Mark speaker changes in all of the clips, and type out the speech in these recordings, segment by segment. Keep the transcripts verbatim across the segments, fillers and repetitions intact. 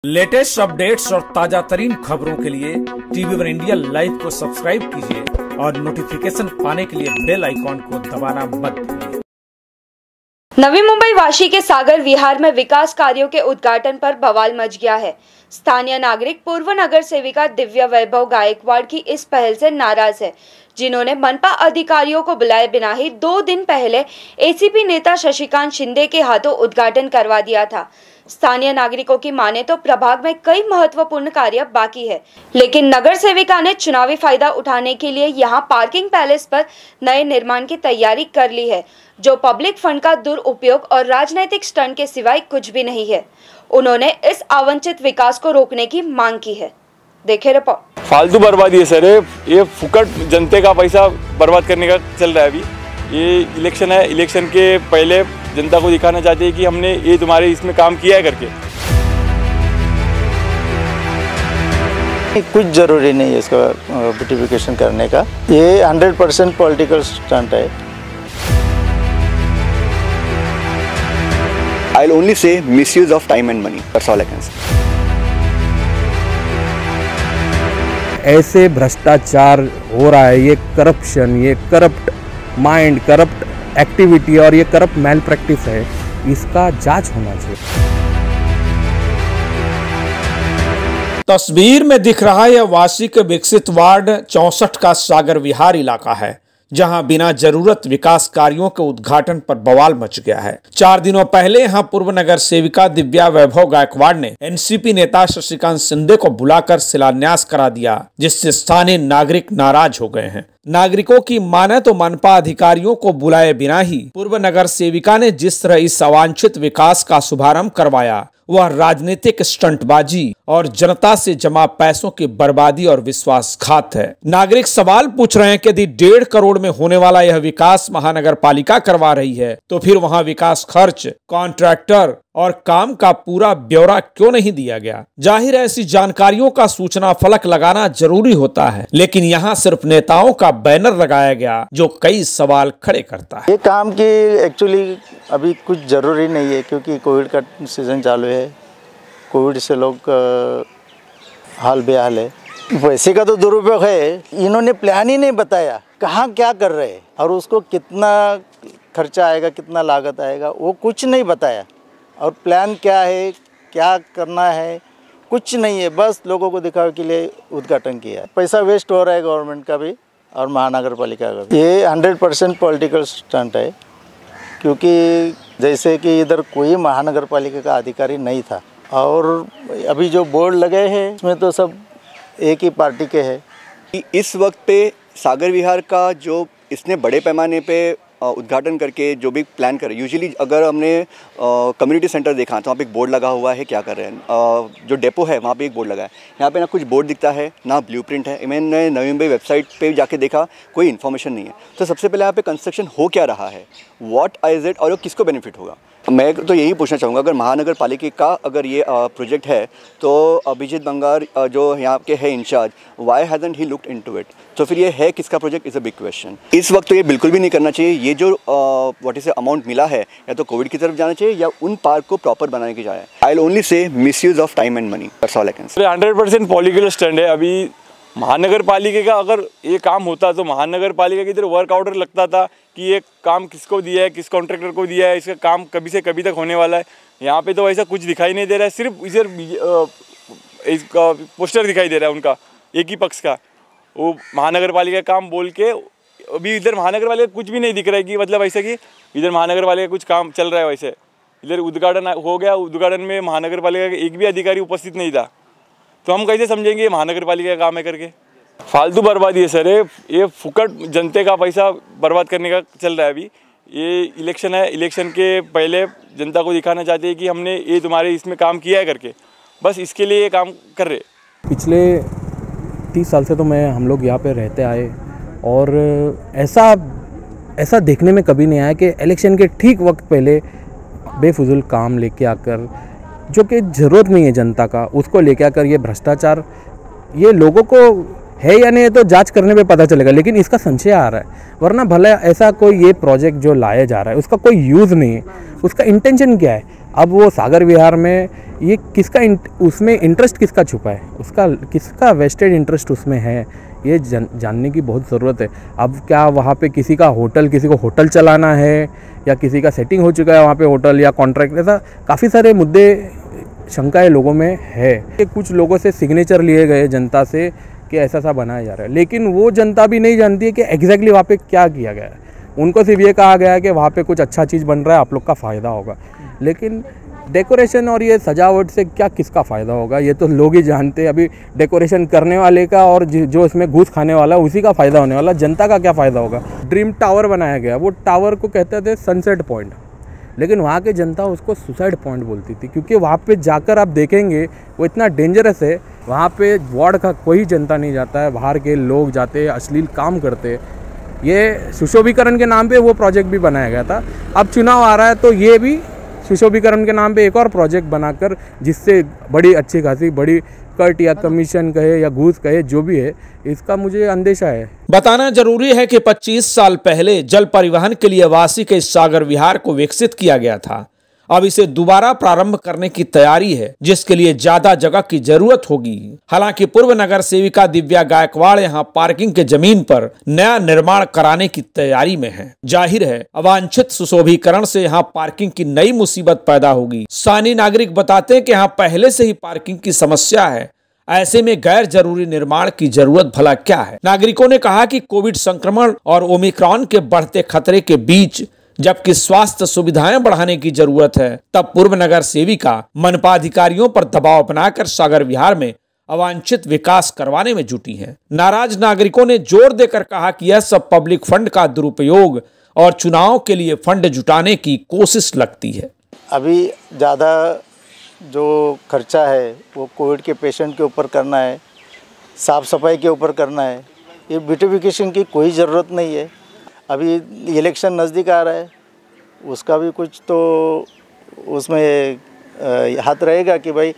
Speaker 1: Latest updates और ताजा तरीन खबरों के लिए टीवी वन इंडिया लाइव को सब्सक्राइब कीजिए और नोटिफिकेशन पाने के लिए बेल आइकॉन को दबाना मत भूलिए।
Speaker 2: नवी मुंबई वाशी के सागर विहार में विकास कार्यों के उद्घाटन पर बवाल मच गया है। स्थानीय नागरिक पूर्व नगर सेविका दिव्या वैभव गायकवाड़ की इस पहल से नाराज है, जिन्होंने मनपा अधिकारियों को बुलाए बिना ही दो दिन पहले एसीपी नेता शशिकांत शिंदे के हाथों उद्घाटन करवा दिया था। स्थानीय नागरिकों की माने तो प्रभाग में कई महत्वपूर्ण कार्य बाकी है, लेकिन नगर सेविका ने चुनावी फायदा उठाने के लिए यहां पार्किंग पैलेस पर नए निर्माण की तैयारी कर ली है, जो पब्लिक फंड का दुरुपयोग और राजनीतिक स्टंट के सिवाय कुछ भी नहीं है। उन्होंने इस अवांछित विकास को रोकने की मांग की है। देखे रिपोर्ट।
Speaker 3: फालतू बर्बादी है सर, ये फुकट जनते का पैसा बर्बाद करने का चल रहा है। अभी ये इलेक्शन है, इलेक्शन के पहले जनता को दिखाना चाहते हैं कि हमने ये तुम्हारे इसमें काम किया है करके।
Speaker 4: कुछ जरूरी नहीं है इसका ब्यूटिफिकेशन करने का, ये हंड्रेड परसेंट पॉलिटिकल स्टंट है।
Speaker 5: I'll only say misuse of time and money. That's all I can say.
Speaker 6: ऐसे भ्रष्टाचार हो रहा है, ये करप्शन, ये करप्ट माइंड, करप्ट एक्टिविटी और ये करप्ट मैल प्रैक्टिस है, इसका जांच होना चाहिए।
Speaker 1: तस्वीर में दिख रहा यह वाशी के विकसित वार्ड चौसठ का सागर विहार इलाका है, जहां बिना जरूरत विकास कार्यों के उद्घाटन पर बवाल मच गया है। चार दिनों पहले यहां पूर्व नगर सेविका दिव्या वैभव गायकवाड़ ने एनसीपी नेता शशिकांत शिंदे को बुलाकर शिलान्यास करा दिया, जिससे स्थानीय नागरिक नाराज हो गए हैं। नागरिकों की माने तो मनपा अधिकारियों को बुलाए बिना ही पूर्व नगर सेविका ने जिस तरह इस अवांछित विकास का शुभारंभ करवाया, वह राजनीतिक स्टंटबाजी और जनता से जमा पैसों की बर्बादी और विश्वासघात है। नागरिक सवाल पूछ रहे हैं कि यदि डेढ़ करोड़ में होने वाला यह विकास महानगर पालिका करवा रही है, तो फिर वहां विकास खर्च, कॉन्ट्रैक्टर और काम का पूरा ब्यौरा क्यों नहीं दिया गया। जाहिर है ऐसी जानकारियों का सूचना फलक लगाना जरूरी होता है, लेकिन यहाँ सिर्फ नेताओं का बैनर लगाया गया, जो कई सवाल खड़े करता है।
Speaker 4: ये काम की एक्चुअली अभी कुछ जरूरी नहीं है, क्योंकि कोविड का सीजन चालू है। कोविड से लोग हाल बेहाल है। पैसे का तो दुरुपयोग है, इन्होंने प्लान ही नहीं बताया कहाँ क्या कर रहे हैं और उसको कितना खर्चा आएगा, कितना लागत आएगा, वो कुछ नहीं बताया। और प्लान क्या है, क्या करना है, कुछ नहीं है। बस लोगों को दिखावे के लिए उद्घाटन किया है। पैसा वेस्ट हो रहा है गवर्नमेंट का भी और महानगर पालिका का भी। ये हंड्रेड परसेंट पॉलिटिकल स्टंट है, क्योंकि जैसे कि इधर कोई महानगर पालिका का अधिकारी नहीं था और अभी जो बोर्ड लगे हैं उसमें तो सब एक ही पार्टी के हैं।
Speaker 5: इस वक्त पे सागर विहार का जो इसने बड़े पैमाने पे उद्घाटन करके जो भी प्लान कर, यूजुअली अगर हमने कम्युनिटी सेंटर देखा तो वहाँ पे एक बोर्ड लगा हुआ है, क्या कर रहे हैं। आ, जो डेपो है वहाँ पे एक बोर्ड लगा है, यहाँ पे ना कुछ बोर्ड दिखता है ना ब्लूप्रिंट है। मैंने नवी मुंबई वेबसाइट पे जाके देखा, कोई इन्फॉर्मेशन नहीं है। तो सबसे पहले यहाँ पे कंस्ट्रक्शन हो क्या रहा है, व्हाट इज इट, और वो किसको बेनिफिट होगा। मैं तो यही पूछना चाहूँगा, अगर महानगर पालिका का अगर ये प्रोजेक्ट है तो अभिजीत बंगार जो यहाँ के है incharge, why hasn't he looked into it. तो फिर ये है किसका project, is a big question. इस वक्त तो ये बिल्कुल भी नहीं करना चाहिए। ये जो व्हाट इज अमाउंट मिला है, या तो कोविड की तरफ जाना चाहिए या उन पार्क को प्रॉपर बनाने की जाए। I will only say misuse of time and money, that's all I can say.
Speaker 3: Hundred percent political stunt है। अभी महानगर पालिका का अगर ये काम होता तो महानगर पालिका की इधर वर्क ऑर्डर लगता था कि ये काम किसको दिया है, किस कॉन्ट्रैक्टर को दिया है, इसका काम कभी से कभी तक होने वाला है। यहाँ पे तो ऐसा कुछ दिखाई नहीं दे रहा है, सिर्फ इधर इसका पोस्टर दिखाई दे रहा है उनका, एक ही पक्ष का। वो महानगर पालिका का काम बोल के अभी इधर महानगर पालिका कुछ भी नहीं दिख रहा है कि मतलब ऐसा कि इधर महानगर पालिका कुछ काम चल रहा है। वैसे इधर उद्घाटन हो गया, उद्घाटन में महानगर पालिका का एक भी अधिकारी उपस्थित नहीं था, तो हम कैसे समझेंगे महानगर पालिका का काम है करके। फालतू बर्बादी है सर, ये फुकट जनते का पैसा बर्बाद करने का चल रहा है। अभी ये इलेक्शन है, इलेक्शन के पहले जनता को दिखाना चाहते हैं कि हमने ये तुम्हारे इसमें काम किया है करके, बस इसके लिए ये काम कर रहे।
Speaker 6: पिछले तीस साल से तो मैं हम लोग यहाँ पे रहते आए और ऐसा ऐसा देखने में कभी नहीं आया कि इलेक्शन के ठीक वक्त पहले बेफुजुल काम लेके आकर, जो कि ज़रूरत नहीं है जनता का, उसको लेके आकर ये भ्रष्टाचार, ये लोगों को है या नहीं है तो जांच करने पे पता चलेगा, लेकिन इसका संशय आ रहा है। वरना भले ऐसा कोई ये प्रोजेक्ट जो लाया जा रहा है उसका कोई यूज़ नहीं है, उसका इंटेंशन क्या है। अब वो सागर विहार में ये किसका उसमें इंटरेस्ट किसका छुपा है, उसका किसका वेस्टेड इंटरेस्ट उसमें है, ये जान, जानने की बहुत ज़रूरत है। अब क्या वहाँ पे किसी का होटल किसी को होटल चलाना है या किसी का सेटिंग हो चुका है वहाँ पे होटल या कॉन्ट्रैक्ट, ऐसा काफ़ी सारे मुद्दे शंकाएं लोगों में है। कि कुछ लोगों से सिग्नेचर लिए गए जनता से कि ऐसा सा बनाया जा रहा है, लेकिन वो जनता भी नहीं जानती है कि एग्जैक्टली वहाँ पे क्या किया गया है। उनको सिर्फ ये कहा गया है कि वहाँ पे कुछ अच्छा चीज़ बन रहा है, आप लोग का फ़ायदा होगा, लेकिन डेकोरेशन और ये सजावट से क्या किसका फ़ायदा होगा ये तो लोग ही जानते हैं। अभी डेकोरेशन करने वाले का और जो इसमें घूस खाने वाला उसी का फ़ायदा होने वाला, जनता का क्या फ़ायदा होगा। ड्रीम टावर बनाया गया, वो टावर को कहते थे सनसेट पॉइंट, लेकिन वहाँ की जनता उसको सुसाइड पॉइंट बोलती थी, क्योंकि वहाँ पे जाकर आप देखेंगे वो इतना डेंजरस है। वहाँ पे वार्ड का कोई जनता नहीं जाता है, बाहर के लोग जाते, अश्लील काम करते। ये सुशोभीकरण के नाम पे वो प्रोजेक्ट भी बनाया गया था। अब चुनाव आ रहा है तो ये भी सुशोभीकरण के नाम पे एक और प्रोजेक्ट बनाकर, जिससे बड़ी अच्छी खासी बड़ी कट या कमीशन कहे या घूस कहे जो भी है, इसका मुझे अंदेशा है।
Speaker 1: बताना जरूरी है कि पच्चीस साल पहले जल परिवहन के लिए वासी के इस सागर विहार को विकसित किया गया था। अब इसे दोबारा प्रारंभ करने की तैयारी है, जिसके लिए ज्यादा जगह की जरूरत होगी। हालांकि पूर्व नगर सेविका दिव्या गायकवाड़ यहां पार्किंग के जमीन पर नया निर्माण कराने की तैयारी में है। जाहिर है अवांछित सुशोभीकरण से यहां पार्किंग की नई मुसीबत पैदा होगी। स्थानीय नागरिक बताते हैं कि यहाँ पहले से ही पार्किंग की समस्या है, ऐसे में गैर जरूरी निर्माण की जरूरत भला क्या है। नागरिकों ने कहा कि कोविड संक्रमण और ओमिक्रॉन के बढ़ते खतरे के बीच जबकि स्वास्थ्य सुविधाएं बढ़ाने की जरूरत है, तब पूर्व नगर सेविका मनपा अधिकारियों पर दबाव बनाकर सागर विहार में अवांछित विकास करवाने में जुटी हैं। नाराज नागरिकों ने जोर देकर कहा कि यह सब पब्लिक फंड का दुरुपयोग और चुनाव के लिए फंड जुटाने की कोशिश लगती है।
Speaker 4: अभी ज़्यादा जो खर्चा है वो कोविड के पेशेंट के ऊपर करना है, साफ़ सफाई के ऊपर करना है। ये ब्यूटिफिकेशन की कोई ज़रूरत नहीं है। अभी इलेक्शन नज़दीक आ रहा है, उसका भी कुछ तो उसमें हाथ रहेगा कि भाई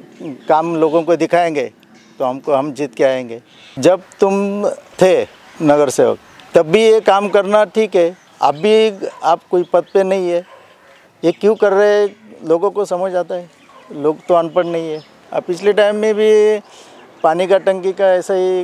Speaker 4: काम लोगों को दिखाएंगे तो हमको हम जीत के आएंगे। जब तुम थे नगर सेवक तब भी ये काम करना ठीक है, अब भी आप कोई पद पे नहीं है, ये क्यों कर रहे हैं लोगों को समझ आता है। लोग तो अनपढ़ नहीं है। अब पिछले टाइम में भी पानी का टंकी का ऐसा ही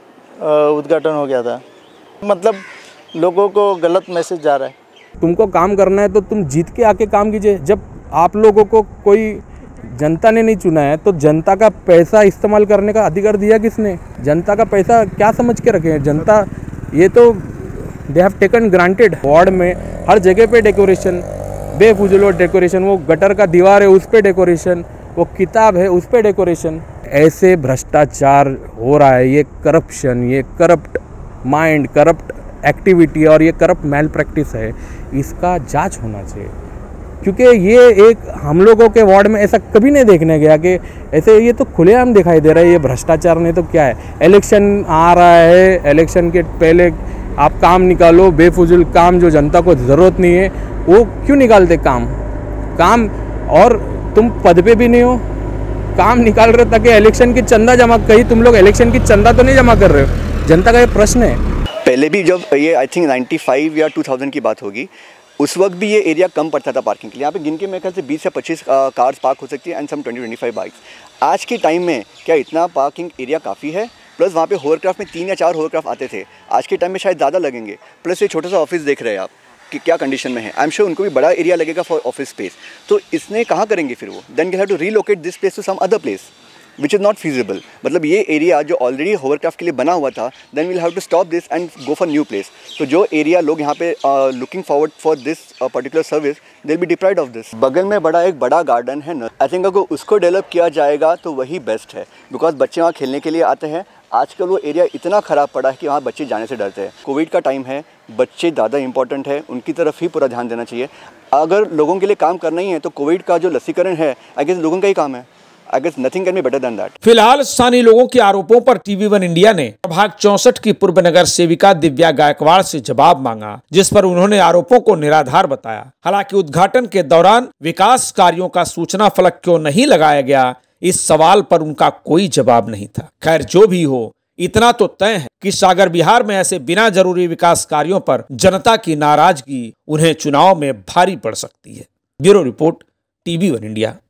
Speaker 4: उद्घाटन हो गया था, मतलब लोगों को गलत मैसेज जा रहा है।
Speaker 6: तुमको काम करना है तो तुम जीत के आके काम कीजिए। जब आप लोगों को कोई जनता ने नहीं चुना है तो जनता का पैसा इस्तेमाल करने का अधिकार दिया किसने? जनता का पैसा क्या समझ के रखे हैं जनता, ये तो they have taken granted. Ward में हर जगह पे डेकोरेशन, बेफुजूल डेकोरेशन, वो गटर का दीवार है उस पर डेकोरेशन, वो किताब है उस पर डेकोरेशन। ऐसे भ्रष्टाचार हो रहा है, ये करप्शन, ये करप्ट माइंड, करप्ट एक्टिविटी और ये करप्ट मैल प्रैक्टिस है, इसका जांच होना चाहिए। क्योंकि ये एक हम लोगों के वार्ड में ऐसा कभी नहीं देखने गया कि ऐसे, ये तो खुलेआम दिखाई दे रहा है। ये भ्रष्टाचार नहीं तो क्या है। इलेक्शन आ रहा है, इलेक्शन के पहले आप काम निकालो, बेफुजूल काम जो जनता को ज़रूरत नहीं है वो क्यों निकालते काम काम और तुम पद पे भी नहीं हो, काम निकाल रहे हो ताकि इलेक्शन की चंदा जमा, कहीं तुम लोग इलेक्शन की चंदा तो नहीं जमा कर रहे हो? जनता का ये प्रश्न है।
Speaker 5: पहले भी जब ये आई थिंक पचानवे या दो हज़ार की बात होगी, उस वक्त भी ये एरिया कम पड़ता था पार्किंग के लिए। यहाँ पे गिन के मेरे ख्याल से बीस या पच्चीस कार्स पार्क हो सकती है एंड सम बीस पच्चीस बाइक्स। आज के टाइम में क्या इतना पार्किंग एरिया काफ़ी है? प्लस वहाँ पे होवरक्राफ्ट में तीन या चार होवरक्राफ्ट आते थे, आज के टाइम में शायद ज़्यादा लगेंगे। प्लस ये छोटा सा ऑफिस देख रहे हैं आप कि क्या कंडीशन में है। आई एम श्योर उनको भी बड़ा एरिया लगेगा फॉर ऑफिस स्पेस, तो इसने कहाँ करेंगे फिर वो? Then you have to relocate this place to some other place which is not feasible. मतलब ये एरिया जो ऑलरेडी होवरक्राफ्ट के लिए बना हुआ था, then we'll have to stop this and go for new place. तो जो एरिया लोग यहाँ पे looking forward for this particular service, they will be deprived of this. बगल में बड़ा एक बड़ा गार्डन है ना, आई थिंक अगर उसको डेवलप किया जाएगा तो वही बेस्ट है, बिकॉज बच्चे वहाँ खेलने के लिए आते हैं। आजकल वो एरिया इतना ख़राब पड़ा है कि वहाँ बच्चे जाने से डरते हैं। कोविड का टाइम है, बच्चे ज़्यादा इंपॉर्टेंट है, उनकी तरफ ही पूरा ध्यान देना चाहिए। अगर लोगों के लिए काम करना ही है तो कोविड का जो लसीकरण है, आई गेस लोगों का ही काम है। I guess nothing can be better than that.
Speaker 1: फिलहाल स्थानीय लोगों के आरोपों पर टीवी वन इंडिया ने प्रभाग चौसठ की पूर्व नगर सेविका दिव्या गायकवाड़ से जवाब मांगा, जिस पर उन्होंने आरोपों को निराधार बताया। हालांकि उद्घाटन के दौरान विकास कार्यों का सूचना फलक क्यों नहीं लगाया गया, इस सवाल पर उनका कोई जवाब नहीं था। खैर जो भी हो, इतना तो तय है कि सागर विहार में ऐसे बिना जरूरी विकास कार्यों पर जनता की नाराजगी उन्हें चुनाव में भारी पड़ सकती है। Bureau report, TV one India.